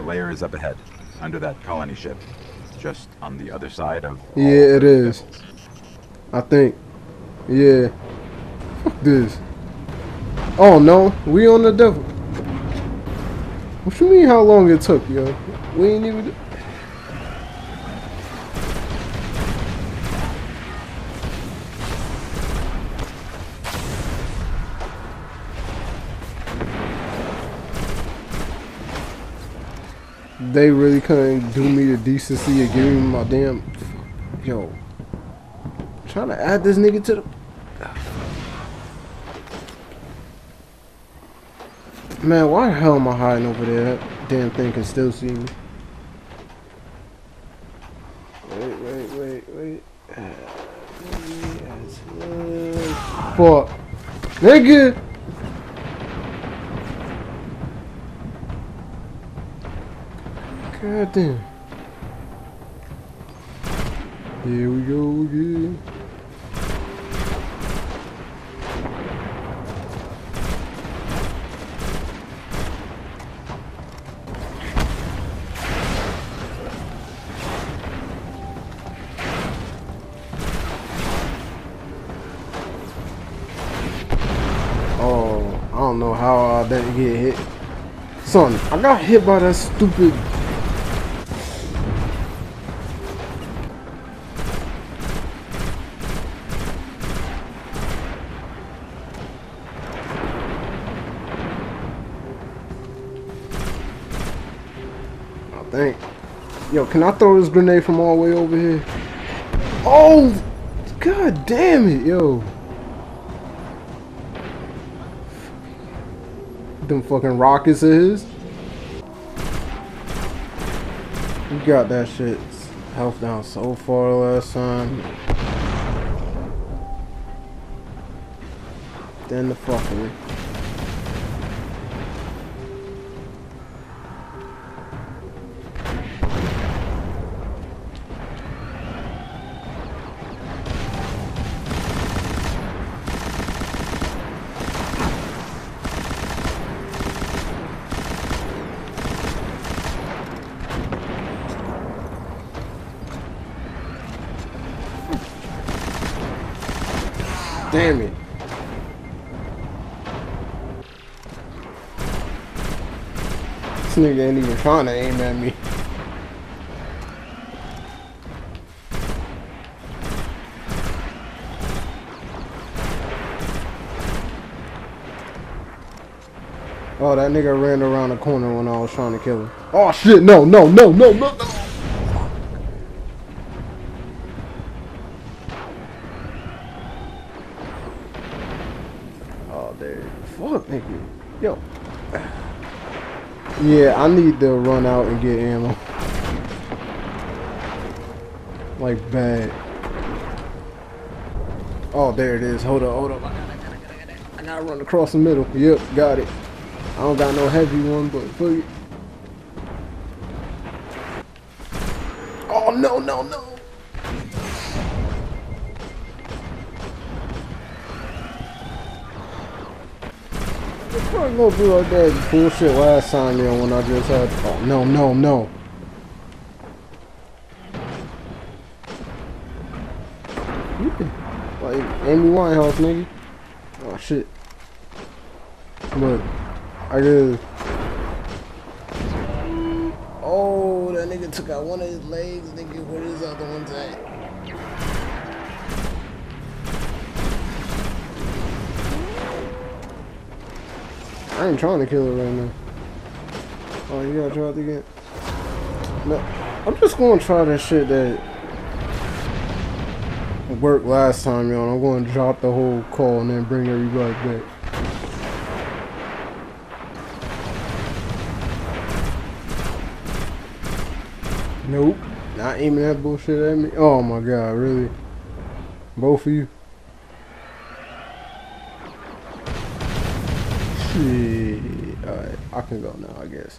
layer is up ahead, under that colony ship, just on the other side of all Yeah, it the is. vessels. I think. Yeah. Fuck this. Oh no, we on the devil. What you mean how long it took, yo? We ain't even... They really couldn't do me the decency of giving me my damn... Yo. Trying to add this nigga to the... Man, why the hell am I hiding over there? That damn thing can still see me. Wait. Fuck. Nigga! God damn. Here we go again. Oh, I don't know how I didn't get hit. Son, I got hit by that stupid... Dang. Yo, can I throw this grenade from all the way over here? Oh! God damn it, yo. Them fucking rockets of his. We got that shit health down so far last time. Then the fuckery. Damn it. This nigga ain't even trying to aim at me. Oh, that nigga ran around the corner when I was trying to kill him. Oh shit, no. Oh, dude. Fuck, nigga. Yo. Yeah, I need to run out and get ammo. Like, bad. Oh, there it is. Hold up. I gotta run across the middle. Yep, got it. I don't got no heavy one, but fuck it. Oh, no. I'm probably gonna do like that bullshit last time, yo, when I just had... Oh, no. Yeah. Like, Amy Winehouse, nigga. Oh, shit. But, I guess... Oh, that nigga took out one of his legs, nigga. Where his other one's at? I ain't trying to kill her right now. Oh, you gotta try it again. No, I'm just gonna try that shit that worked last time, yo. I'm gonna drop the whole call and then bring everybody back. Nope. Not aiming that bullshit at me. Oh my god, really? Both of you? Shit. Alright, I can go now, I guess.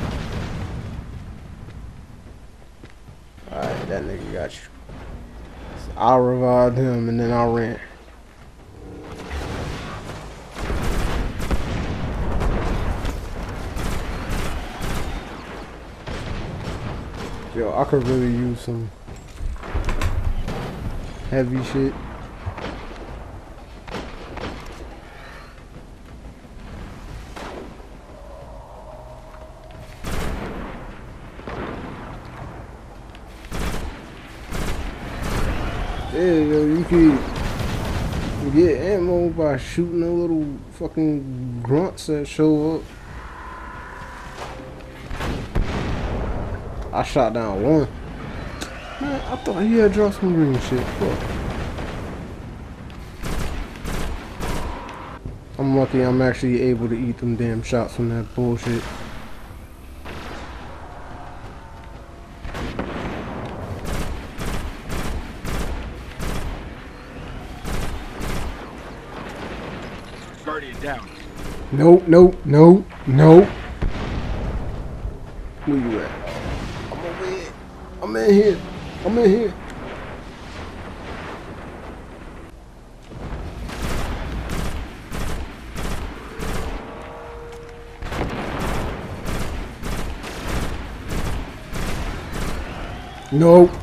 Alright, that nigga got you. I revived him and then I ran. Yo, I could really use some heavy shit. Yeah, yo, you can get ammo by shooting the little fucking grunts that show up. I shot down one. Man, I thought he had dropped some green shit. Fuck. I'm lucky I'm actually able to eat them damn shots from that bullshit. Guardian down. Nope, nope, nope, nope. Where you at? I'm over here. I'm in here. I'm in here. Nope.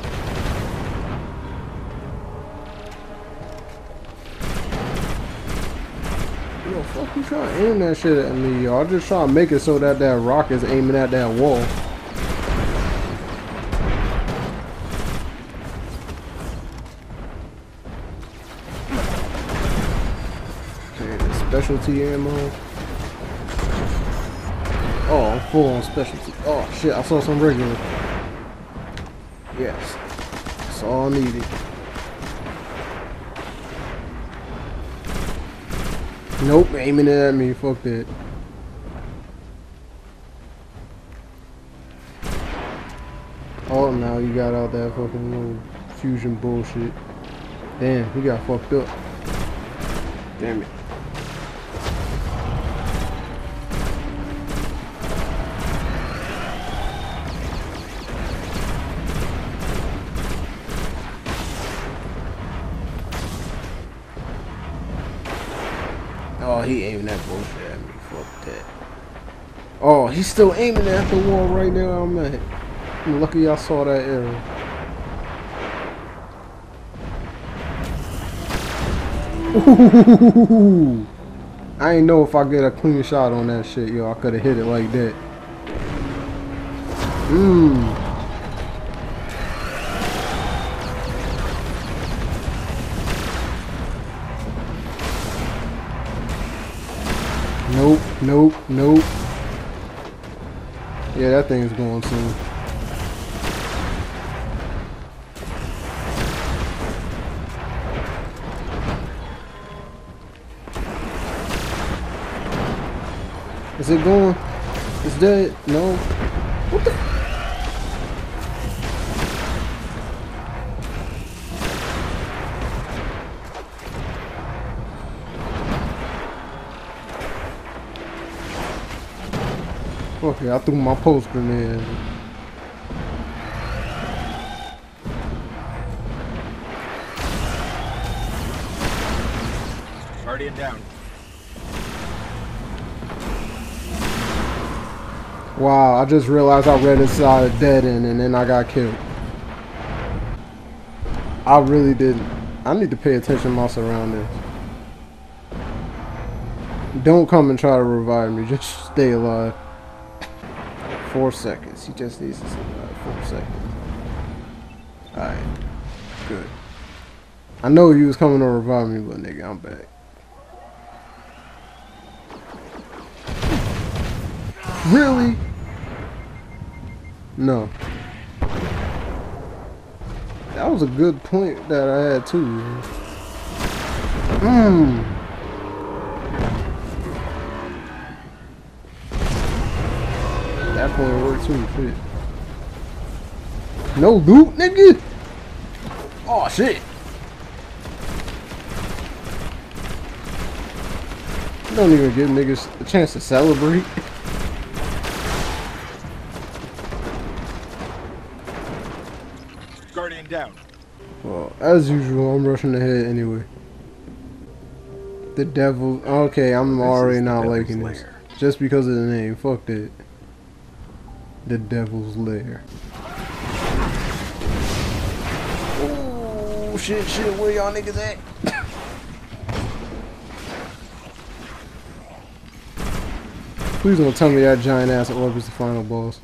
Yo, fuck you trying to aim that shit at me, yo. I just try to make it so that that rock is aiming at that wall. Okay, the specialty ammo. Oh, I'm full on specialty. Oh shit, I saw some regular. Yes. That's all I needed. Nope, aiming it at me. Fuck that. Oh, now you got out that fucking little fusion bullshit. Damn, he got fucked up. Damn it. Oh, he aiming that bullshit at me. Fuck that. Oh, he's still aiming at the wall right now. I'm at. I'm lucky I saw that arrow. Ooh. I ain't know if I get a clean shot on that shit, yo. I could have hit it like that. Nope, nope, nope. Yeah, that thing's going soon. Is it going? It's dead? No. What the? Okay, I threw my post grenade. Guardian down. Wow, I just realized I read inside a dead end and then I got killed. I really didn't. I need to pay attention to my surroundings. Don't come and try to revive me. Just stay alive. 4 seconds. He just needs to survive 4 seconds. Alright. Good. I know you was coming to revive me, but nigga, I'm back. Really? No. That was a good point that I had too. That point worked too. Shit. No loot, nigga. Oh shit. You don't even give niggas a chance to celebrate. Guardian down. Well, as usual, I'm rushing ahead anyway. The devil. Okay, I'm This already is the not Devil's liking this. Lair. Just because of the name. Fuck that. The Devil's Lair. Oh, shit, where y'all niggas at? Please don't tell me that giant ass orb is the final boss.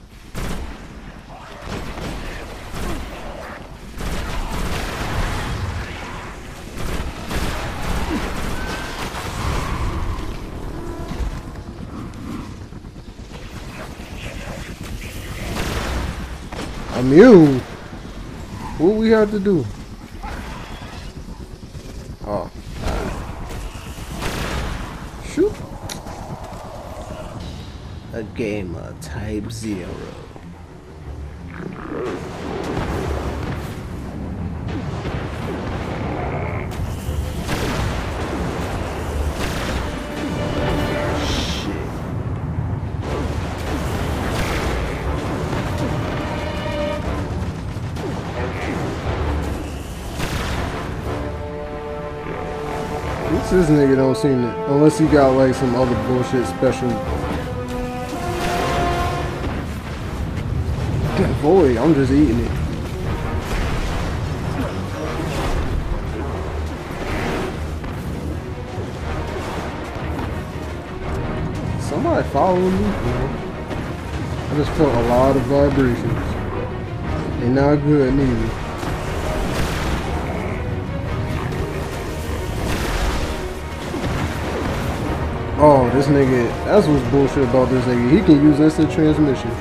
Immune? What we have to do? Oh. Shoot. A game of Type 0. This nigga don't seem to, unless he got like some other bullshit special. Boy, I'm just eating it. Somebody following me? No. I just felt a lot of vibrations. Ain't not good neither. Oh, this nigga, that's what's bullshit about this nigga. He can use instant transmission.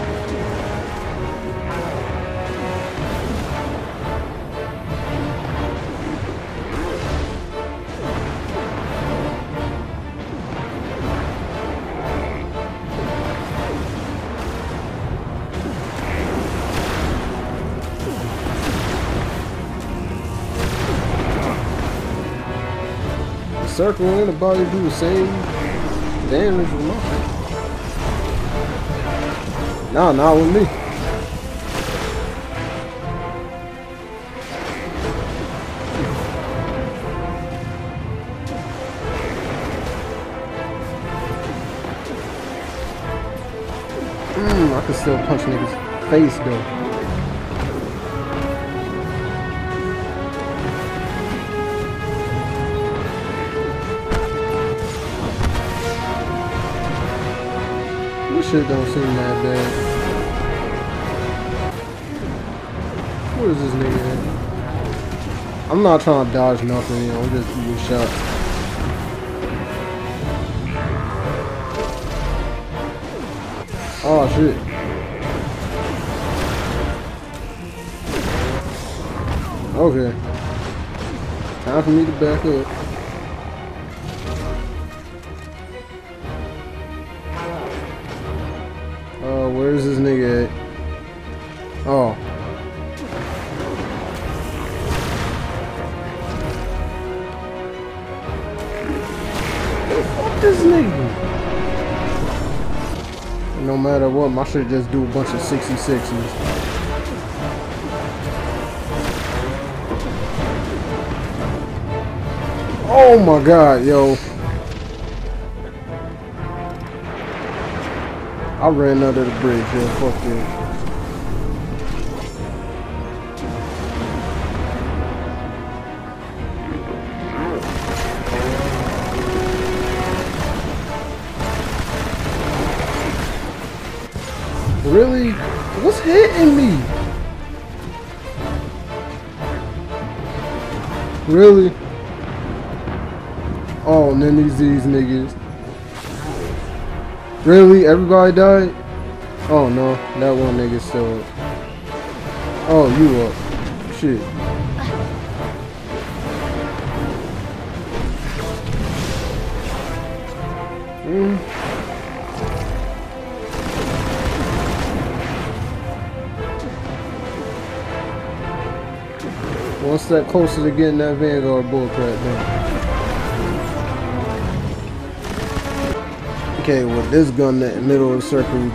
Circle in the body do the same damage with mine. Nah, not with me. I can still punch niggas' face though. Shit don't seem that bad. Where is this nigga at? I'm not trying to dodge nothing, you know, I'm just eating shots. Oh shit. Okay. Time for me to back up. Where's this nigga at? Oh. Fuck this nigga. No matter what, my shit just do a bunch of 66s. Oh my god, yo. I ran under the bridge, yo. Fuck it. Really? What's hitting me? Really? Oh, and then these niggas. Really? Everybody died? Oh no, that one nigga still up. Oh, you up. Shit. One step closer to getting that Vanguard bullcrap done. Okay, well this gun in the middle of the circle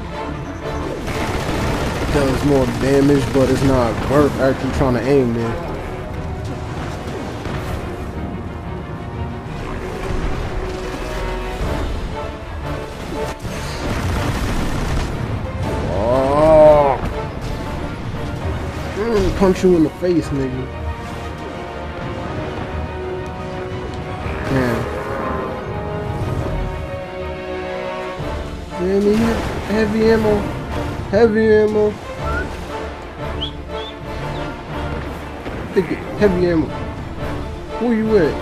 does more damage, but it's not worth actually trying to aim there. punch you in the face, nigga. Damn. Damn, he hit heavy ammo. Heavy ammo. Heavy ammo. Where you at?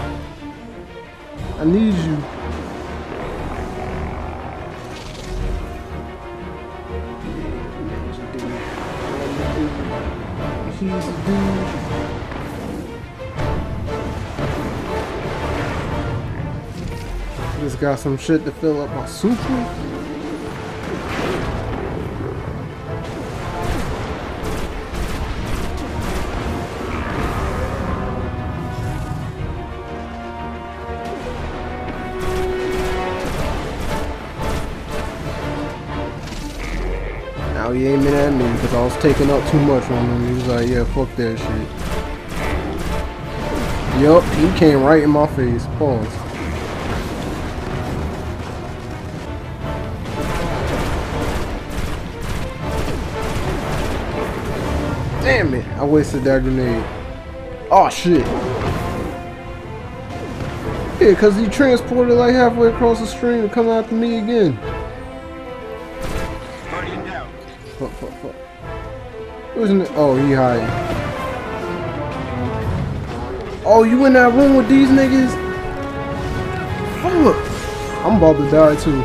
I need you. He's a dude. Just got some shit to fill up my super. Now he aiming at me because I was taking up too much on him. He was like, yeah, fuck that shit. Yup, he came right in my face. Pause. Damn it, I wasted that grenade. Oh shit. Yeah, because he transported like halfway across the stream to come after me again. Fuck. Wasn't it? Oh, he hiding. Oh, you in that room with these niggas? Fuck. I'm about to die too.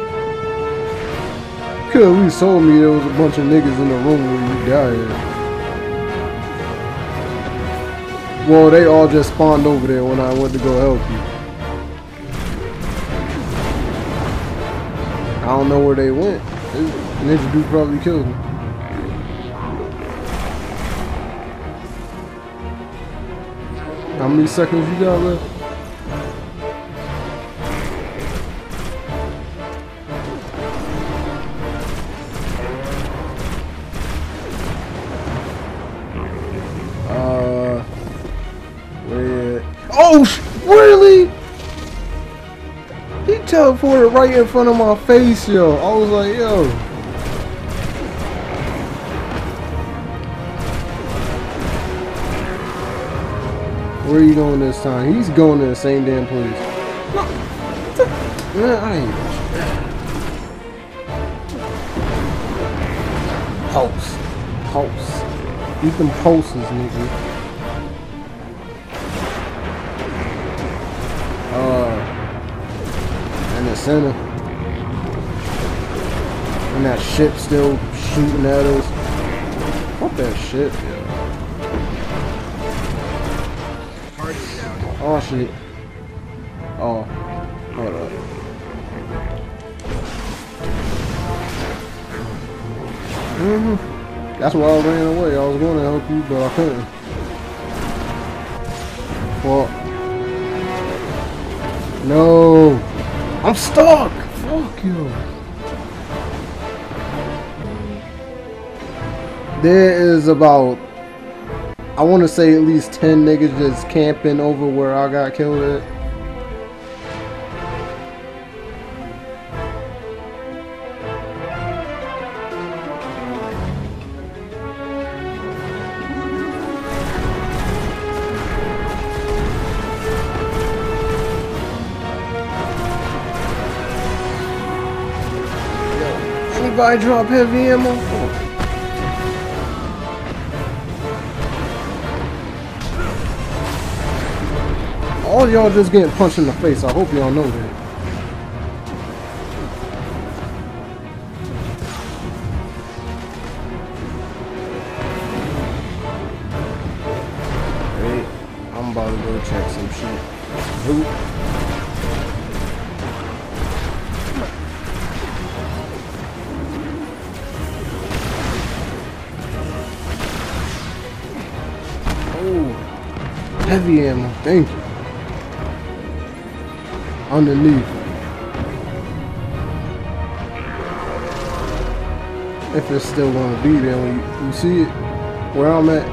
Could at least told me there was a bunch of niggas in the room when you died. Well, they all just spawned over there when I went to go help you. I don't know where they went. Ninja dude probably killed him. How many seconds you got left? Where? Oh, really? He teleported right in front of my face, yo. I was like, yo. Where are you going this time? He's going to the same damn place. Man, I ain't. Pulse. Eat them pulses, nigga. In the center. And that ship still shooting at us. Fuck that shit, yo. Oh shit. Oh. Hold up. That's why I ran away. I was going to help you, but I couldn't. Fuck. No. I'm stuck. Fuck you. There is about, I want to say at least 10 niggas just camping over where I got killed at. Anybody drop heavy ammo? All y'all just getting punched in the face. I hope y'all know that. Wait, I'm about to go check some shit. Boop. Oh, heavy ammo. Thank you. Underneath. If it's still gonna be there when you see it where I'm at.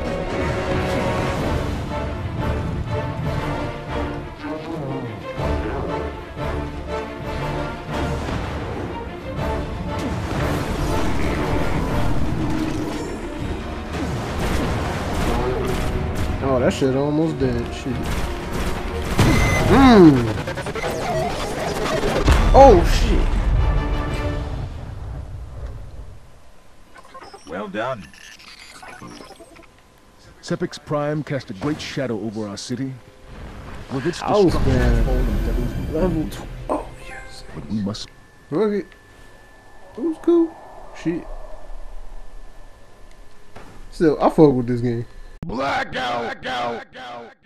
Oh, that shit almost dead. Shit. Mmm. Oh, shit. Well done. Sepix Prime cast a great shadow over our city. With its House destruction man. fall in Devil's Level Reach. 2. Oh, yes. But we must Look it. It was cool. Shit. Still, I fuck with this game. Blackout!